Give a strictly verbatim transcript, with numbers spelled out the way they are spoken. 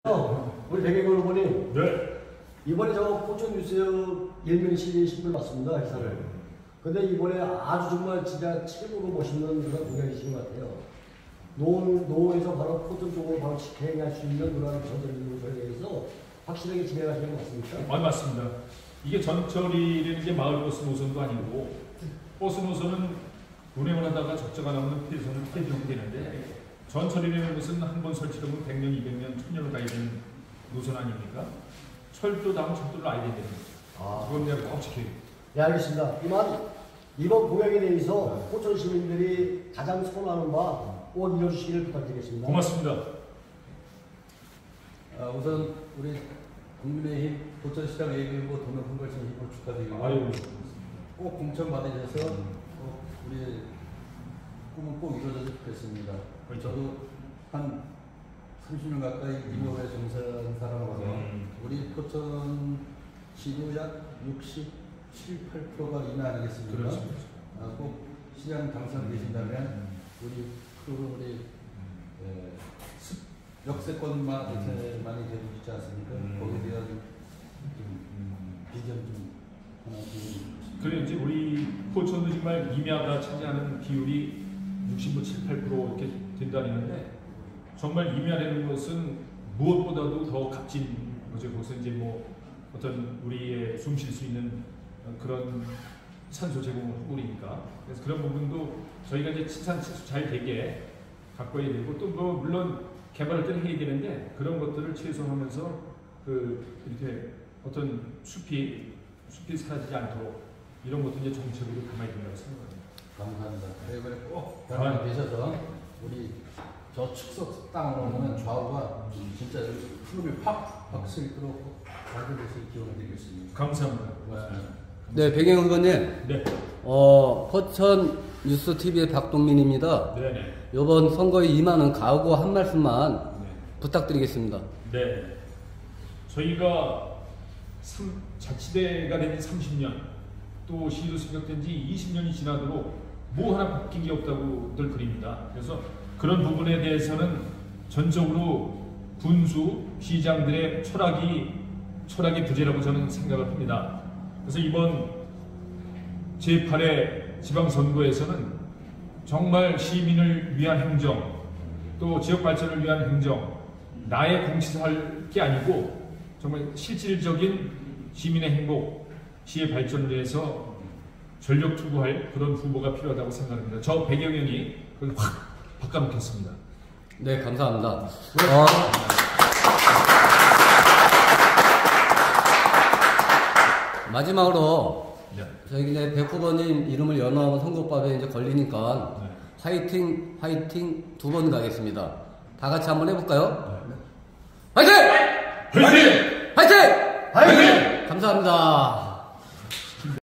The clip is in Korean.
어, 우리 백영걸 후보님. 네. 이번에 저 포천뉴스에 일면 실린 신문 봤습니다, 기사를. 근데 이번에 아주 정말 진짜 최고로 멋있는 그런 공약이신 것 같아요. 노원, 노원에서 바로 포천 쪽으로 바로 직행할 수 있는 그런 전철 전략에서 확실하게 진행하시는 것 같습니까? 아, 맞습니다. 이게 전철이라는 게 마을 버스 노선도 아니고, 버스 노선은 운행을 하다가 적자가 나오는 폐선은 폐지하면 되는데, 전철이라는 것은 한 번 설치하면 백 년, 이백 년, 천 년을 가야 되는 노선 아닙니까? 철도 다음 철도를 알게 되는 거죠. 아, 그건 내가 꼭 지켜야 돼요. 네, 알겠습니다. 이만 이번 공약에 대해서 포천 시민들이 가장 선호하는 바 꼭 이뤄주시기를 부탁드리겠습니다. 고맙습니다. 아, 우선 우리 국민의힘 포천시장 예비후보 도면 선거에서 입법 축하드리고 아유, 꼭 공천 받으셔서 꼭 우리 꿈은 꼭 이루어졌으면 좋겠습니다. 저도 한 삼십 년 가까이 임업에 종사한 사람으로서 음. 우리 포천 시도 약 육십칠, 팔 퍼센트가 이내 아니겠습니까? 그렇습니다. 아, 꼭 시장 당선되신다면 우리 프로 우리 에, 역세권만 이렇게 많이 되어주지 않습니까? 음. 거기에 대한 좀 비전 좀 하나 좀. 그래 이제 우리 포천도 정말 임야가 차지하는 비율이 육십오, 칠, 팔 퍼센트 이렇게 된다는데 정말 임야라는 것은 무엇보다도 더 값진 거죠. 거기서 이제 뭐 어떤 우리의 숨 쉴 수 있는 그런 산소 제공을 하고 그러니까 그래서 그런 부분도 저희가 이제 친산친수 잘 되게 가꿔야 되고 또 뭐 물론 개발할 때는 해야 되는데 그런 것들을 최소화하면서 그 이렇게 어떤 숲이 숲이 사라지지 않도록 이런 것도 이제 정책으로 담아야 된다고 생각합니다. 감사합니다. 네, 이번에 꼭 변화가 되셔서 우리 저 축석 땅으로는 좌우가 진짜 흐름이 확 확실히 들어오고 발전돼서 기원을 드리겠습니다. 감사합니다. 고맙습니다. 네, 백영 후보님. 네. 어, 포천 뉴스 티비의 박동민입니다. 네네. 이번 선거에 임하는 각오 한 말씀만 네. 부탁드리겠습니다. 네. 저희가 삼, 자치대가 된 지 삼십 년, 또 시도 생각된 지 이십 년이 지나도록 뭐 하나 바뀐 게 없다고 늘 그립니다. 그래서 그런 부분에 대해서는 전적으로 군수, 시장들의 철학이, 철학의 부재라고 저는 생각을 합니다. 그래서 이번 제팔 회 지방선거에서는 정말 시민을 위한 행정, 또 지역 발전을 위한 행정, 나의 공치할 게 아니고 정말 실질적인 시민의 행복, 시의 발전을 위해서 전력 투구할 그런 후보가 필요하다고 생각합니다. 저 백영현이 그걸 확 바꿔놓겠습니다. 네, 감사합니다. 어, 마지막으로 네. 저희 이제 백 후보님 이름을 연호하면 선거법에 이제 걸리니까 네. 화이팅, 화이팅 두 번 가겠습니다. 다 같이 한번 해볼까요? 네. 화이팅! 화이팅! 화이팅! 화이팅! 감사합니다.